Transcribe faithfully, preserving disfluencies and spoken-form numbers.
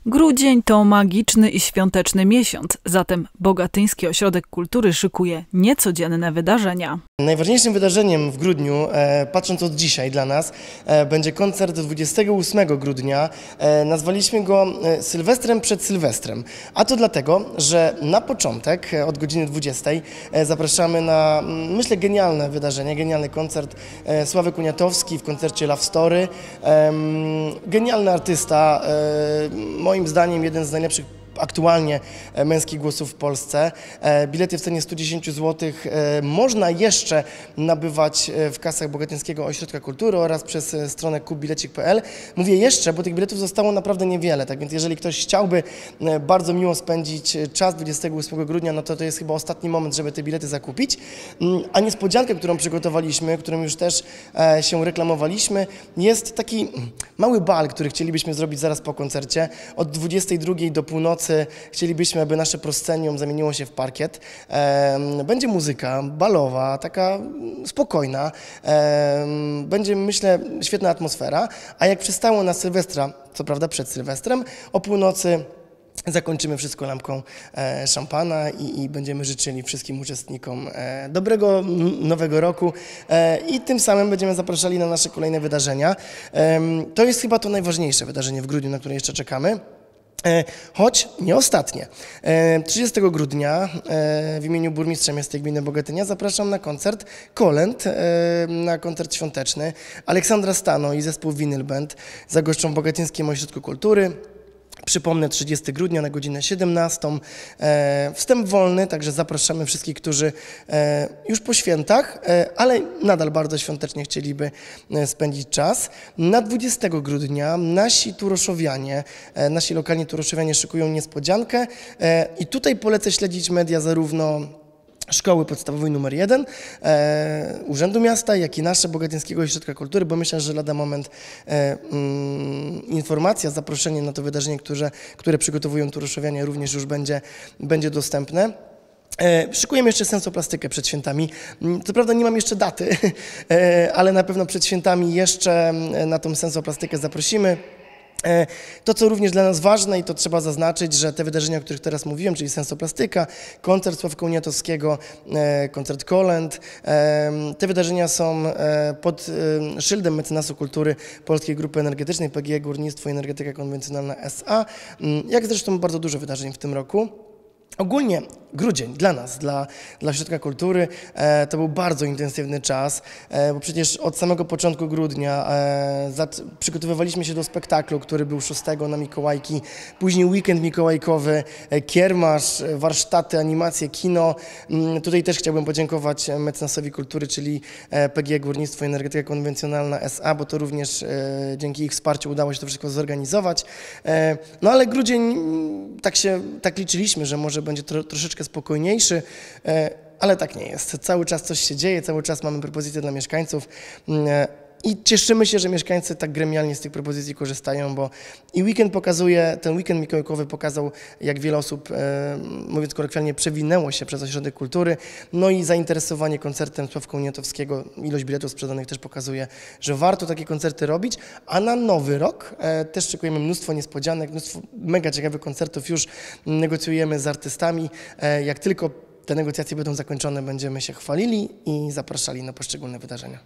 Grudzień to magiczny i świąteczny miesiąc, zatem Bogatyński Ośrodek Kultury szykuje niecodzienne wydarzenia. Najważniejszym wydarzeniem w grudniu, e, patrząc od dzisiaj dla nas, e, będzie koncert dwudziestego ósmego grudnia. E, nazwaliśmy go e, Sylwestrem przed Sylwestrem. A to dlatego, że na początek, e, od godziny dwudziestej, e, zapraszamy na, myślę, genialne wydarzenie, genialny koncert e, Sławek Uniatowski w koncercie Love Story. E, genialny artysta, e, moim zdaniem jeden z najlepszych aktualnie męskich głosów w Polsce. Bilety w cenie sto dziesięć złotych można jeszcze nabywać w kasach Bogatyńskiego Ośrodka Kultury oraz przez stronę kup bilecik kropka p l. Mówię jeszcze, bo tych biletów zostało naprawdę niewiele, tak więc jeżeli ktoś chciałby bardzo miło spędzić czas dwudziestego ósmego grudnia, no to to jest chyba ostatni moment, żeby te bilety zakupić. A niespodziankę, którą przygotowaliśmy, którą już też się reklamowaliśmy, jest taki mały bal, który chcielibyśmy zrobić zaraz po koncercie. Od dwudziestej drugiej do północy chcielibyśmy, aby nasze proscenium zamieniło się w parkiet. Będzie muzyka balowa, taka spokojna. Będzie, myślę, świetna atmosfera. A jak przystało na Sylwestra, co prawda przed Sylwestrem, o północy zakończymy wszystko lampką e, szampana i, i będziemy życzyli wszystkim uczestnikom e, dobrego nowego roku e, i tym samym będziemy zapraszali na nasze kolejne wydarzenia. E, to jest chyba to najważniejsze wydarzenie w grudniu, na które jeszcze czekamy. Choć nie ostatnie. trzydziestego grudnia w imieniu burmistrza miasta i gminy Bogatynia zapraszam na koncert kolęd, na koncert świąteczny. Aleksandra Stano i zespół Vinyl Band zagoszczą w Bogatyńskim Ośrodku Kultury. Przypomnę, trzydziestego grudnia na godzinę siedemnastą. E, wstęp wolny, także zapraszamy wszystkich, którzy e, już po świętach, e, ale nadal bardzo świątecznie chcieliby e, spędzić czas. Na dwudziestego grudnia nasi turoszowianie, e, nasi lokalni turoszowianie szykują niespodziankę e, i tutaj polecę śledzić media zarówno Szkoły Podstawowej numer jeden, e, Urzędu Miasta, jak i nasze Bogatyńskiego Ośrodka Kultury, bo myślę, że lada moment e, mm, informacja, zaproszenie na to wydarzenie, które, które przygotowują turoszowianie, również już będzie, będzie dostępne. E, szykujemy jeszcze sensoplastykę przed świętami. Co prawda nie mam jeszcze daty, e, ale na pewno przed świętami jeszcze na tą sensoplastykę zaprosimy. To, co również dla nas ważne i to trzeba zaznaczyć, że te wydarzenia, o których teraz mówiłem, czyli sensoplastyka, koncert Sławka Uniatowskiego, koncert kolęd, te wydarzenia są pod szyldem mecenasu kultury Polskiej Grupy Energetycznej P G E Górnictwo i Energetyka Konwencjonalna S A, jak zresztą bardzo dużo wydarzeń w tym roku. Ogólnie grudzień dla nas, dla, dla Ośrodka Kultury, e, to był bardzo intensywny czas, e, bo przecież od samego początku grudnia e, zat, przygotowywaliśmy się do spektaklu, który był szóstego na Mikołajki, później weekend mikołajkowy, e, kiermasz, warsztaty, animacje, kino. Mm, tutaj też chciałbym podziękować mecenasowi kultury, czyli e, P G E Górnictwo i Energetyka Konwencjonalna S A, bo to również e, dzięki ich wsparciu udało się to wszystko zorganizować. E, no ale grudzień, tak się, tak liczyliśmy, że może będzie tro, troszeczkę spokojniejszy, ale tak nie jest. Cały czas coś się dzieje, cały czas mamy propozycje dla mieszkańców i cieszymy się, że mieszkańcy tak gremialnie z tych propozycji korzystają, bo i weekend pokazuje, ten weekend mikołajkowy pokazał, jak wiele osób, mówiąc kolokwialnie, przewinęło się przez Ośrodek Kultury, no i zainteresowanie koncertem Sławka Uniatowskiego, ilość biletów sprzedanych też pokazuje, że warto takie koncerty robić, a na nowy rok też szykujemy mnóstwo niespodzianek, mnóstwo mega ciekawych koncertów, już negocjujemy z artystami, jak tylko te negocjacje będą zakończone, będziemy się chwalili i zapraszali na poszczególne wydarzenia.